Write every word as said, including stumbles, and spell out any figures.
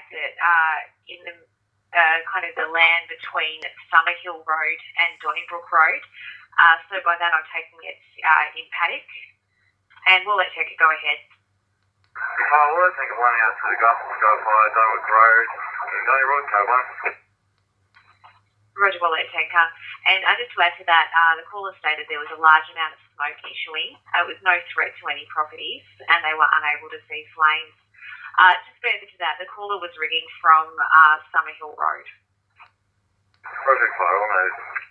it uh, in the uh, kind of the land between Summerhill Road and Donnybrook Road. Uh, so by that I'm taking it uh, in paddock. And we'll let Checker go ahead. Oh, well, I think one out to the Gulf, go by Donnybrook Road, and Donnybrook, go one. Roger, we'll let Checker. And uh, just to add to that, uh, the caller stated there was a large amount of smoke issuing. Uh, it was no threat to any properties, and they were unable to see flames. Uh, just further to that, the caller was ringing from uh, Summerhill Road. Project fire, all noted.